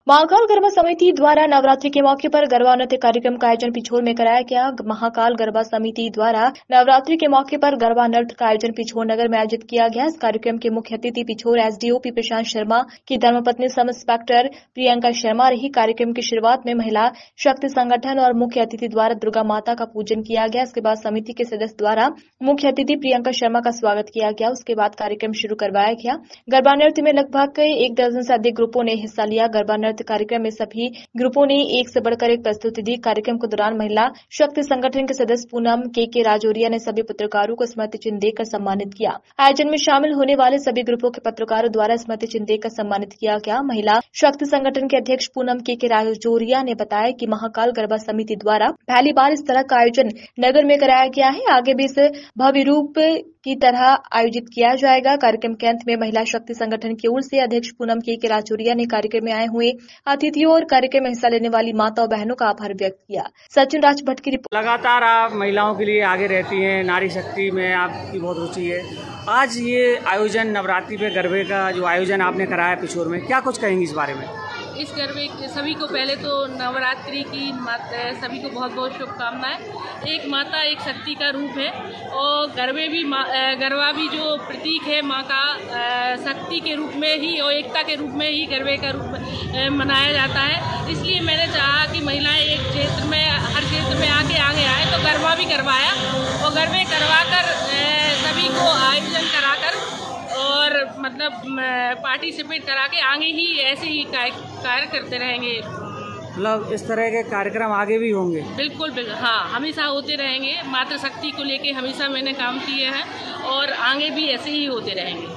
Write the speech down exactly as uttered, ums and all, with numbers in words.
महाकाल गरबा समिति द्वारा नवरात्रि के मौके पर गरबा नृत्य कार्यक्रम का आयोजन पिछोर में कराया गया। महाकाल गरबा समिति द्वारा नवरात्रि के मौके पर गरबा नृत्य का आयोजन पिछोर नगर में आयोजित किया गया। इस कार्यक्रम के मुख्य अतिथि पिछोर एसडीओ पी प्रशांत शर्मा की धर्मपत्नी सब इंस्पेक्टर प्रियंका शर्मा रही। कार्यक्रम की शुरुआत में महिला शक्ति संगठन और मुख्य अतिथि द्वारा दुर्गा माता का पूजन किया गया। इसके बाद समिति के सदस्य द्वारा मुख्य अतिथि प्रियंका शर्मा का स्वागत किया गया। उसके बाद कार्यक्रम शुरू करवाया गया। गरबा नृत्य में लगभग एक दर्जन से अधिक ग्रुपों ने हिस्सा लिया। गरबा नृत्य कार्यक्रम में सभी ग्रुपों ने एक से बढ़कर एक प्रस्तुति दी। कार्यक्रम के दौरान महिला शक्ति संगठन के सदस्य पूनम के के राजौरिया ने सभी पत्रकारों को स्मृति चिन्ह देकर सम्मानित किया। आयोजन में शामिल होने वाले सभी ग्रुपों के पत्रकारों द्वारा स्मृति चिन्ह देकर सम्मानित किया गया। महिला शक्ति संगठन के अध्यक्ष पूनम के के राजौरिया ने बताया कि महाकाल गरबा समिति द्वारा पहली बार इस तरह का आयोजन नगर में कराया गया है। आगे भी इस भव्य रूप की तरह आयोजित किया जाएगा। कार्यक्रम के अंत में महिला शक्ति संगठन की ओर से अध्यक्ष पूनम के के राजौरिया ने कार्यक्रम में आए हुए अतिथियों और कार्यक्रम में हिस्सा लेने वाली माता और बहनों का आभार व्यक्त किया। सचिन राजभट्ट की रिपोर्ट। लगातार आप महिलाओं के लिए आगे रहती हैं, नारी शक्ति में आपकी बहुत रुचि है। आज ये आयोजन नवरात्रि पे गरबे का जो आयोजन आपने कराया पिछोर में, क्या कुछ कहेंगी इस बारे में? इस गरबे सभी को पहले तो नवरात्रि की सभी को बहुत बहुत शुभकामनाएं। एक माता एक शक्ति का रूप है और गरबे भी गरबा भी जो प्रतीक है माँ का शक्ति के रूप में ही और एकता के रूप में ही गरबे का रूप मनाया जाता है। इसलिए मैंने चाहा कि महिलाएं एक क्षेत्र में हर क्षेत्र में आके आगे आए तो गरबा भी करवाया और गरबे करवा कर सभी को आयोजन कराकर और मतलब पार्टिसिपेट करा के आगे ही ऐसे ही कार्य करते रहेंगे। मतलब इस तरह के कार्यक्रम आगे भी होंगे? बिल्कुल बिल्कुल हाँ, हमेशा होते रहेंगे। मातृशक्ति को लेके हमेशा मैंने काम किए हैं और आगे भी ऐसे ही होते रहेंगे।